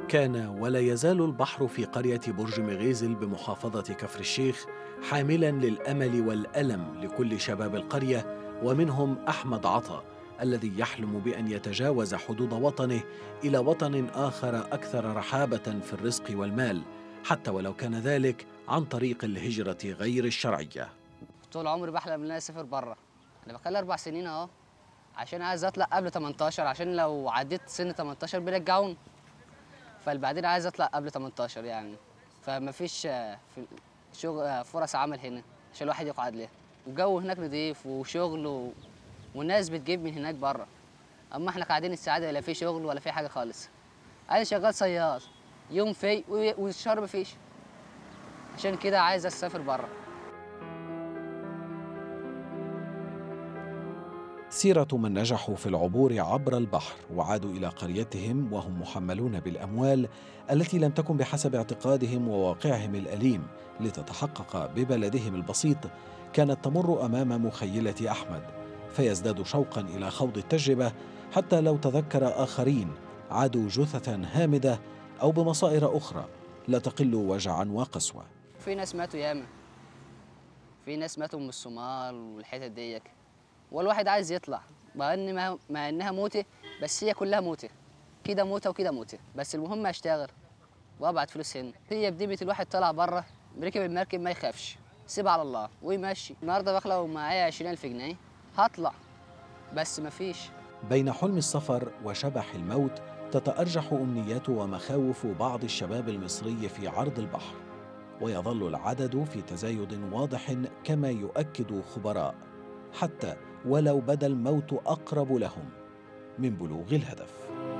كان ولا يزال البحر في قرية برج مغيزل بمحافظة كفر الشيخ حاملا للأمل والألم لكل شباب القرية، ومنهم أحمد عطا الذي يحلم بأن يتجاوز حدود وطنه إلى وطن آخر أكثر رحابة في الرزق والمال، حتى ولو كان ذلك عن طريق الهجرة غير الشرعية. طول عمري بحلم ان انا اسافر بره. انا بقالي 4 سنين اهو، عشان عايز اطلع قبل 18، عشان لو عديت سن 18 بيرجعوني. فالبعدين عايز اطلع قبل 18 يعني. فما فيش في شغل فرص عمل هنا عشان الواحد يقعد ليه. والجو هناك نضيف وشغل والناس بتجيب من هناك بره. اما احنا قاعدين السعاده لا في شغل ولا في حاجه خالص. انا شغال صياد، يوم في والشهر مفيش. عشان كده عايز اسافر بره. سيرة من نجحوا في العبور عبر البحر وعادوا إلى قريتهم وهم محملون بالأموال التي لم تكن بحسب اعتقادهم وواقعهم الأليم لتتحقق ببلدهم البسيط، كانت تمر أمام مخيلة أحمد، فيزداد شوقا إلى خوض التجربة، حتى لو تذكر آخرين عادوا جثثا هامدة أو بمصائر أخرى لا تقل وجعا وقسوة. في ناس ماتوا ياما، في ناس ماتوا من الصومال والحتت ديك. والواحد عايز يطلع مع انها موته، بس هي كلها موته. كده موته وكده موته، بس المهم اشتغل وابعت فلوس هنا. هي بديبه الواحد طلع بره بركب المركب ما يخافش، سيبها على الله ويمشي. النهارده بخلق ومعايا 20,000 جنيه هطلع، بس مفيش. بين حلم السفر وشبح الموت تتأرجح أمنيات ومخاوف بعض الشباب المصري في عرض البحر، ويظل العدد في تزايد واضح كما يؤكد خبراء، حتى ولو بدا الموت أقرب لهم من بلوغ الهدف.